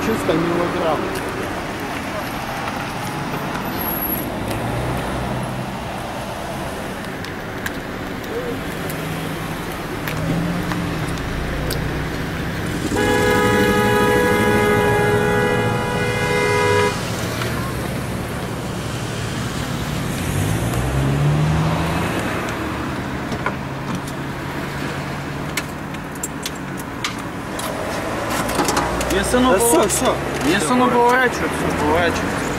300 миллиграмм. Если оно Да все. поворачивается, поворачивается.